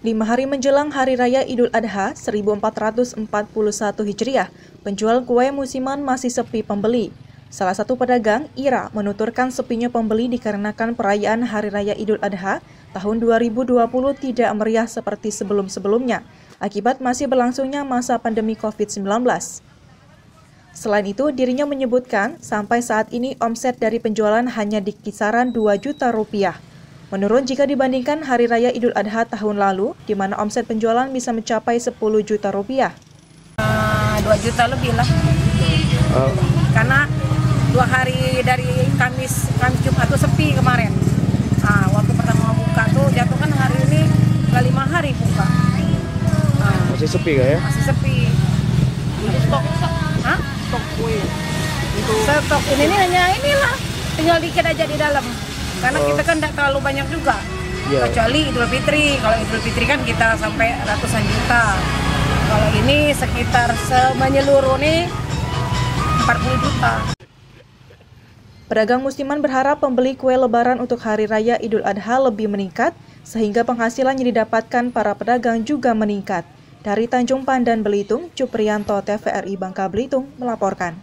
5 hari menjelang Hari Raya Idul Adha 1441 Hijriah, penjual kue musiman masih sepi pembeli. Salah satu pedagang, Ira, menuturkan sepinya pembeli dikarenakan perayaan Hari Raya Idul Adha tahun 2020 tidak meriah seperti sebelum-sebelumnya, akibat masih berlangsungnya masa pandemi COVID-19. Selain itu, dirinya menyebutkan sampai saat ini omset dari penjualan hanya di kisaran 2 juta rupiah. Menurun jika dibandingkan Hari Raya Idul Adha tahun lalu, di mana omset penjualan bisa mencapai 10 juta rupiah. 2 juta lebih lah. Karena 2 hari dari Kamis Jumat itu sepi kemarin. Waktu pertama buka tuh jatuh kan hari ini udah 5 hari buka. Masih sepi kah ya? Masih sepi. Stok kue. Stok ini hanya inilah, tinggal dikit aja di dalam. Karena kita kan tidak terlalu banyak juga, kecuali Idul Fitri. Kalau Idul Fitri kan kita sampai ratusan juta. Kalau ini sekitar menyeluruh nih 40 juta. Pedagang musiman berharap pembeli kue lebaran untuk Hari Raya Idul Adha lebih meningkat, sehingga penghasilan yang didapatkan para pedagang juga meningkat. Dari Tanjung Pandan, Belitung, Cupriyanto, TVRI Bangka Belitung melaporkan.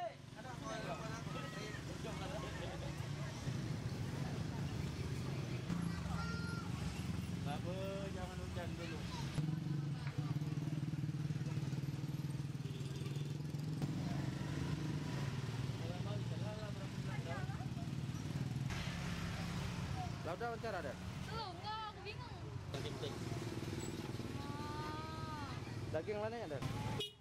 Udah wawancara ada? Belum, enggak, aku bingung. Daging mana ada?